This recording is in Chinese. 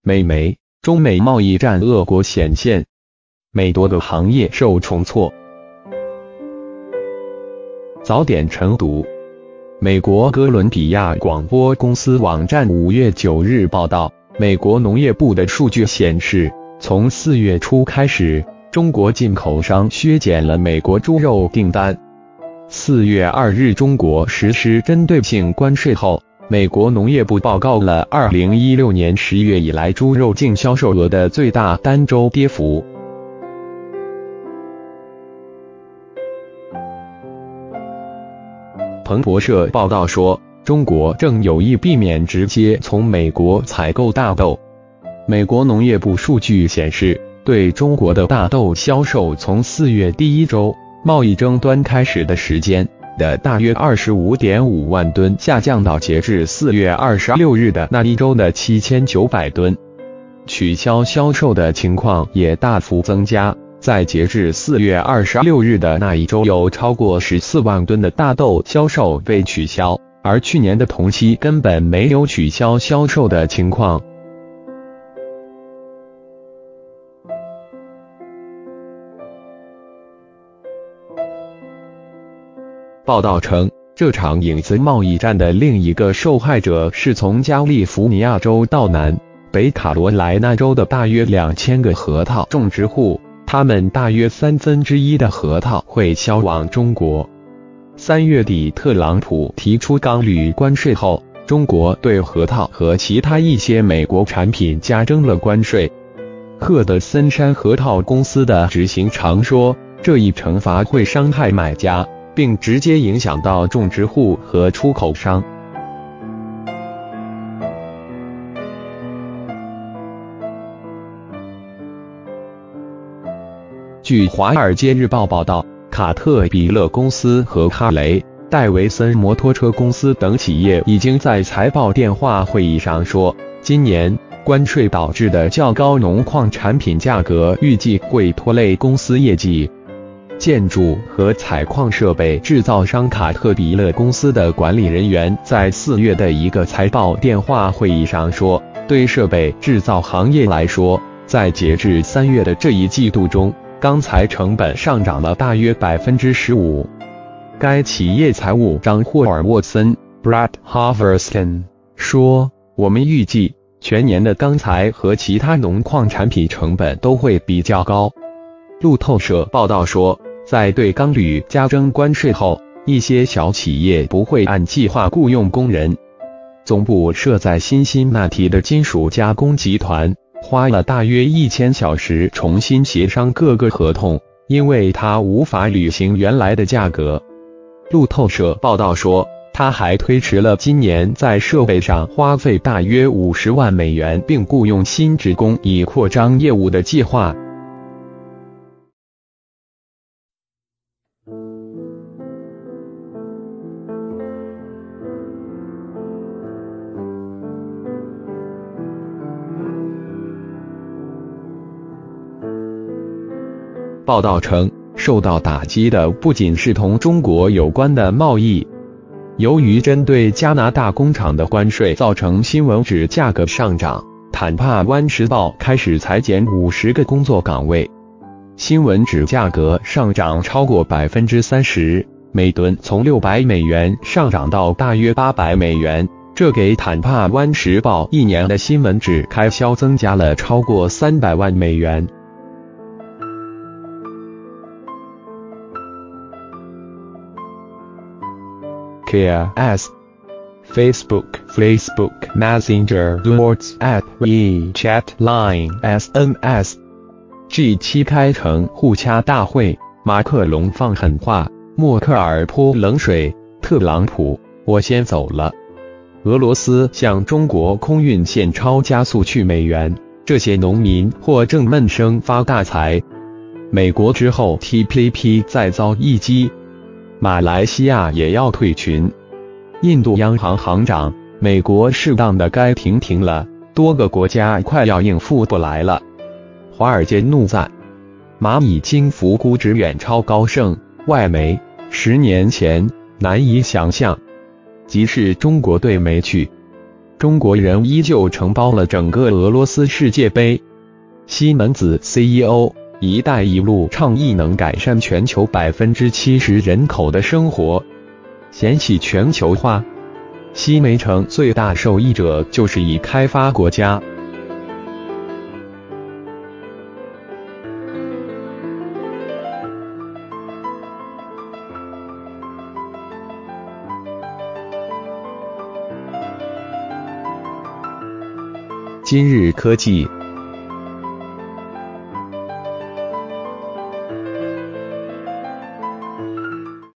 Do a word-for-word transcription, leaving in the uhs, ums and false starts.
美媒、中美贸易战恶果显现，美多个行业受重挫。早点晨读。美国哥伦比亚广播公司网站五月九日报道，美国农业部的数据显示，从四月初开始，中国进口商削减了美国猪肉订单。四月二日，中国实施针对性关税后，美国农业部报告了二零一六年十月以来猪肉净销售额的最大单周跌幅。彭博社报道说，中国正有意避免直接从美国采购大豆。美国农业部数据显示，对中国的大豆销售从四月第一周贸易争端开始的时间的大约 二十五点五万吨，下降到截至四月二十六日的那一周的七千九百吨。取消销售的情况也大幅增加。在截至四月二十六日的那一周，有超过十四万吨的大豆销售被取消，而去年的同期根本没有取消销售的情况。报道称，这场影子贸易战的另一个受害者是从加利福尼亚州到南北卡罗来纳州的大约两千个核桃种植户。他们大约三分之一的核桃会销往中国。三月底，特朗普提出钢铝关税后，中国对核桃和其他一些美国产品加征了关税。赫德森山核桃公司的执行长说，这一惩罚会伤害买家，并直接影响到种植户和出口商。据《华尔街日报》报道，卡特彼勒公司和哈雷·戴维森摩托车公司等企业已经在财报电话会议上说，今年关税导致的较高农矿产品价格预计会拖累公司业绩。建筑和采矿设备制造商卡特彼勒公司的管理人员在四月的一个财报电话会议上说，对设备制造行业来说，在截至三月的这一季度中，钢材成本上涨了大约 百分之十五。 该企业财务长霍尔沃森 Brad Haverston 说，我们预计全年的钢材和其他农矿产品成本都会比较高。路透社报道说，在对钢铝加征关税后，一些小企业不会按计划雇佣工人。总部设在辛辛那提的金属加工集团花了大约一千小时重新协商各个合同，因为他无法履行原来的价格。路透社报道说，他还推迟了今年在设备上花费大约五十万美元并雇佣新职工以扩张业务的计划。报道称，受到打击的不仅是同中国有关的贸易。由于针对加拿大工厂的关税造成新闻纸价格上涨，坦帕湾时报开始裁减五十个工作岗位。新闻纸价格上涨超过 百分之三十， 每吨从六百美元上涨到大约八百美元，这给坦帕湾时报一年的新闻纸开销增加了超过三百万美元。K S Facebook Facebook Messenger WhatsApp WeChat Line S M S G 七 开城互掐大会，马克龙放狠话，默克尔泼冷水，特朗普我先走了。俄罗斯向中国空运现钞加速去美元，这些农民或正闷声发大财。美国之后 T P P 再遭一击，马来西亚也要退群。印度央行行长，美国适当的该停停了，多个国家快要应付不来了。华尔街怒赞，蚂蚁金服估值远超高盛，外媒，十年前难以想象。即是中国对美去中国人依旧承包了整个俄罗斯世界杯。西门子 C E O， 一带一路倡议能改善全球百分之七十人口的生活。嫌弃全球化，西煤城最大受益者就是已开发国家。今日科技